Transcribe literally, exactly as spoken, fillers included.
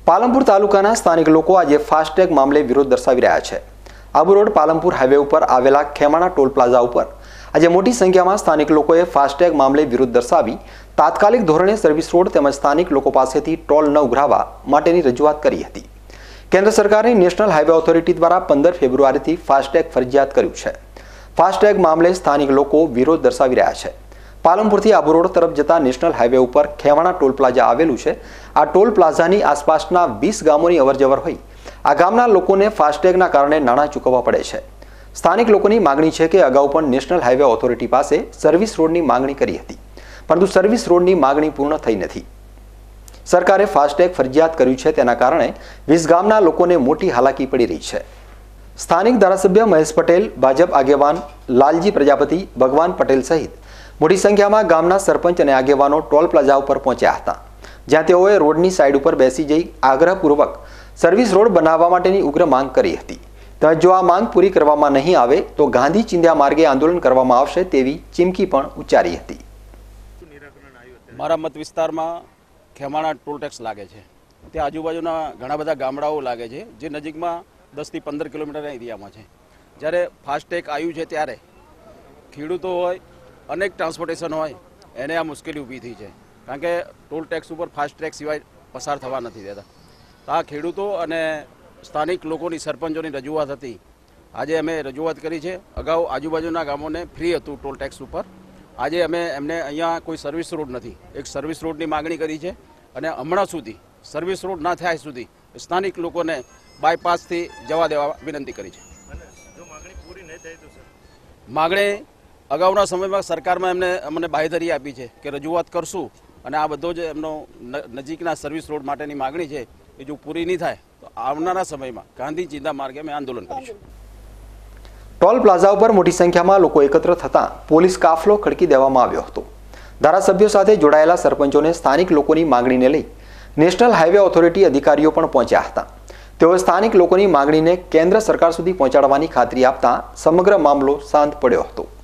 પાલનપુર તાલુકાના સ્થાનિક લોકો આજે ફાસ્ટેગ મામલે વિરોધ દર્શાવી રહ્યા છે। આબુ રોડ પાલનપુર હાઈવે ઉપર આવેલા ખેમાણા ટોલ પ્લાઝા ઉપર આજે મોટી સંખ્યામાં સ્થાનિક લોકોએ ફાસ્ટેગ મામલે વિરોધ દર્શાવી તાત્કાલિક ધોરણે સર્વિસ રોડ તેમજ સ્થાનિક લોકો પાસેથી ટોલ ન ઉઘરાવવા માટેની રજૂઆત કરી હતી। કેન્દ્ર સરકારની નેશનલ હાઈવે ઓથોરિટી દ્વારા પંદર ફેબ્રુઆરીથી ફાસ્ટેગ ફરજિયાત કર્યું છે। ફાસ્ટેગ મામલે સ્થાનિક લોકો વિરોધ દર્શાવી રહ્યા છે। પાલનપુરથી આબુ રોડ તરફ જતા નેશનલ હાઈવે ઉપર ખેવાણા ટોલ પ્લાઝા આવેલું છે। આ ટોલ પ્લાઝાની આસપાસના વીસ ગામોની અવરજવર હોય આ ગામના લોકોને ફાસ્ટેગના કારણે નાણાં ચૂકવવા પડે છે। સ્થાનિક લોકોની માંગણી છે કે અગાઉ પણ નેશનલ હાઈવે ઓથોરિટી પાસે સર્વિસ રોડની માંગણી કરી હતી, પરંતુ સર્વિસ રોડની માંગણી પૂર્ણ થઈ નથી। સરકારે ફાસ્ટેગ ફરજિયાત કર્યું છે, તેના કારણે વીસ ગામના લોકોને મોટી હાલાકી પડી રહી છે। સ્થાનિક ધારાસભ્ય મહેશ પટેલ, ભાજપ આગેવાન લાલજી પ્રજાપતિ, ભગવાન પટેલ સહિત મોટી સંખ્યામાં ગામના સરપંચ અને આગેવાનો ટોલ પ્લાઝા ઉપર પહોંચ્યા હતા, જ્યાં તેઓએ રોડની સાઈડ ઉપર બેસી જઈ આગ્રહપૂર્વક સર્વિસ રોડ બનાવવા માટેની ઉગ્ર માંગ કરી હતી। તેમજ જો આ માંગ પૂરી કરવામાં નહીં આવે તો ગાંધી ચિંધ્યા માર્ગે આંદોલન કરવામાં આવશે તેવી ચીમકી પણ ઉચ્ચારી હતી। મારા મત વિસ્તારમાં ખેમાણા ટોલ ટેક્સ લાગે છે, ત્યાં આજુબાજુના ઘણા બધા ગામડાઓ લાગે છે, જે નજીકમાં દસથી પંદર કિલોમીટરના એરિયામાં છે। જ્યારે ફાસ્ટેગ આવ્યું છે ત્યારે ખેડૂતો હોય, અનેક ટ્રાન્સપોર્ટેશન હોય, એને આ મુશ્કેલી ઊભી થઈ છે, કારણ કે ટોલ ટેક્સ ઉપર ફાસ્ટેગ સિવાય પસાર થવા નથી દેતા। તો આ ખેડૂતો અને સ્થાનિક લોકોની સરપંચોની રજૂઆત હતી। આજે અમે રજૂઆત કરી છે। અગાઉ આજુબાજુના ગામોને ફ્રી હતું ટોલ ટેક્સ ઉપર, આજે અમે એમને અહીંયા કોઈ સર્વિસ રોડ નથી, એક સર્વિસ રોડની માગણી કરી છે અને હમણાં સુધી સર્વિસ રોડ ના થાય સુધી સ્થાનિક લોકોને બાયપાસથી જવા દેવા વિનંતી કરી છે। માગણી અગાઉના સમયમાં સરકારમાં એમને અમને બાંહેધરી આપી છે કે રજૂઆત કરશું અને આ બધો જ એમનો નજીકના સર્વિસ રોડ માટેની માગણી છે એ જો પૂરી નહીં થાય તો આવનારા સમયમાં ગાંધી ચિંધ્યા માર્ગે અમે આંદોલન કરીશું। ટોલ પ્લાઝા ઉપર મોટી સંખ્યામાં લોકો એકત્ર થતાં પોલીસ કાફલો ખડકી દેવામાં આવ્યો હતો। ધારાસભ્યો સાથે જોડાયેલા સરપંચોને સ્થાનિક લોકોની માંગણીને લઈ નેશનલ હાઈવે ઓથોરિટી અધિકારીઓ પણ પહોંચ્યા હતા। તેઓએ સ્થાનિક લોકોની માંગણીને કેન્દ્ર સરકાર સુધી પહોંચાડવાની ખાતરી આપતા સમગ્ર મામલો શાંત પડ્યો હતો।